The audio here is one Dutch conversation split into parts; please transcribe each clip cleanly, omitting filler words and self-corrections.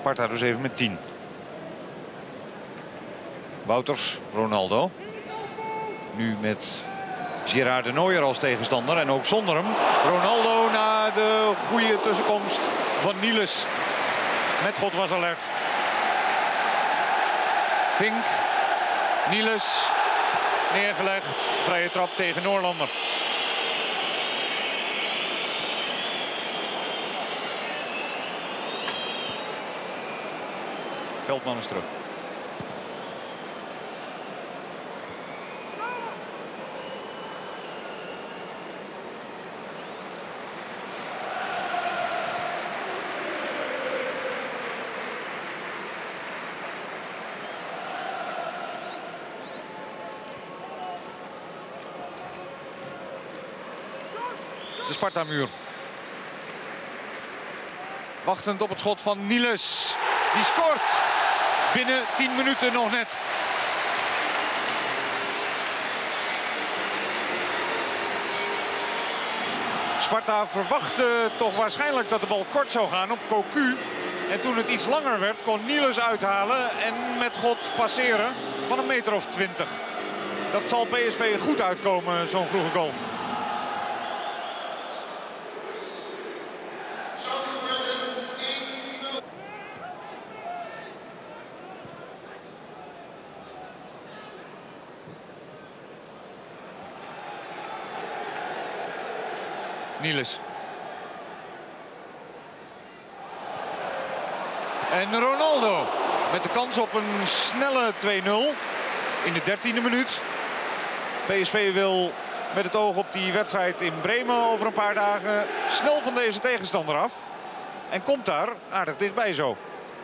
Sparta dus even met 10. Wouters, Ronaldo. Nu met Gerard de Nooijer als tegenstander en ook zonder hem. Ronaldo na de goede tussenkomst van Niels. Met God was alert. Vink, Niels, neergelegd. Vrije trap tegen Noorlander. Veldman is terug. De Sparta-muur. Wachtend op het schot van Niels. Die scoort. Binnen 10 minuten nog net. Sparta verwachtte toch waarschijnlijk dat de bal kort zou gaan op Cocu. En toen het iets langer werd, kon Niels uithalen en met God passeren van 1,20 meter. Dat zal PSV goed uitkomen, zo'n vroege goal. Niels. En Ronaldo met de kans op een snelle 2-0 in de 13e minuut. PSV wil met het oog op die wedstrijd in Bremen over een paar dagen snel van deze tegenstander af. En komt daar aardig dichtbij zo.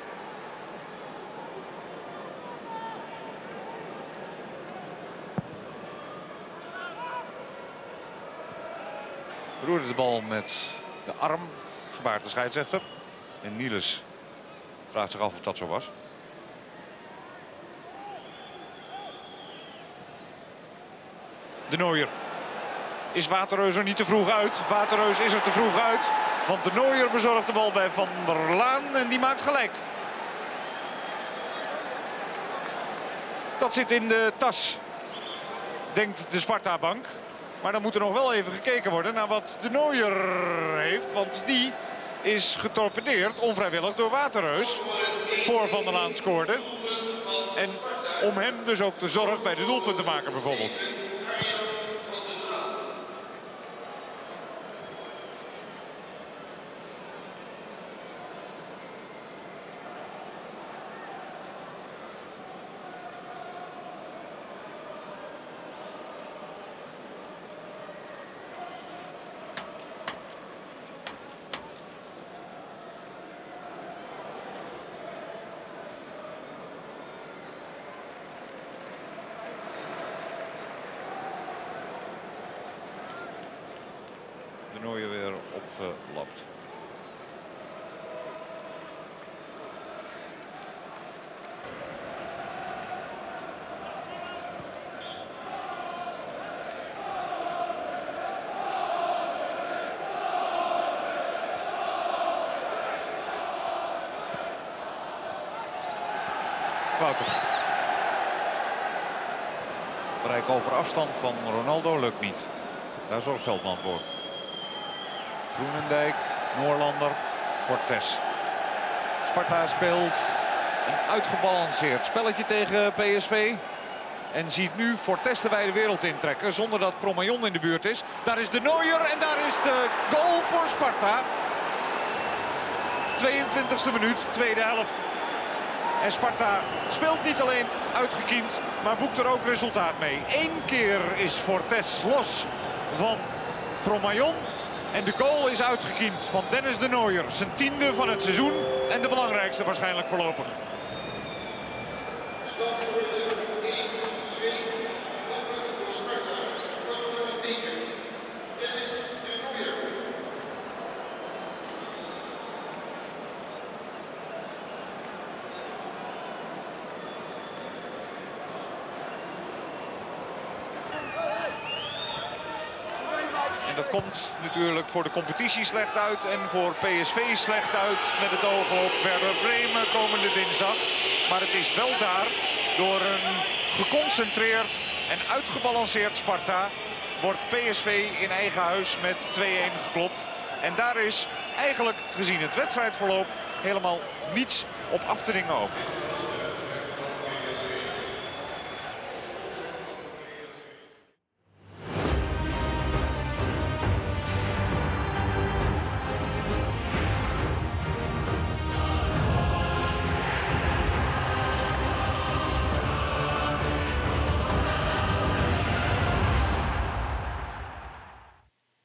Roerde de bal met de arm, gebaart de scheidsrechter. En Niels vraagt zich af of dat zo was. De Nooijer. Is Waterreus er niet te vroeg uit? Waterreus is er te vroeg uit. Want de Nooijer bezorgt de bal bij Van der Laan en die maakt gelijk. Dat zit in de tas, denkt de Sparta-bank. Maar dan moet er nog wel even gekeken worden naar wat de Nooijer heeft. Want die is getorpedeerd, onvrijwillig, door Waterreus. Voor Van der Laan scoorde. En om hem dus ook de zorg bij de doelpuntenmaker bijvoorbeeld. De Nooijer weer opgelapt. Wouters. Bereik over afstand van Ronaldo lukt niet. Daar zorgt Veldman voor. Groenendijk, Noorlander, Fortes. Sparta speelt een uitgebalanceerd spelletje tegen PSV. En ziet nu Fortes de wijde wereld intrekken zonder dat Promayon in de buurt is. Daar is de Nooijer en daar is de goal voor Sparta. 22e minuut, tweede helft. En Sparta speelt niet alleen uitgekiend, maar boekt er ook resultaat mee. 1 keer is Fortes los van Promayon. En de goal is uitgekiend van Dennis de Nooijer. Zijn 10e van het seizoen en de belangrijkste waarschijnlijk voorlopig. En dat komt natuurlijk voor de competitie slecht uit en voor PSV slecht uit met het oog op Werder Bremen komende dinsdag. Maar het is wel daar door een geconcentreerd en uitgebalanceerd Sparta wordt PSV in eigen huis met 2-1 geklopt. En daar is eigenlijk gezien het wedstrijdverloop helemaal niets op af te dingen ook.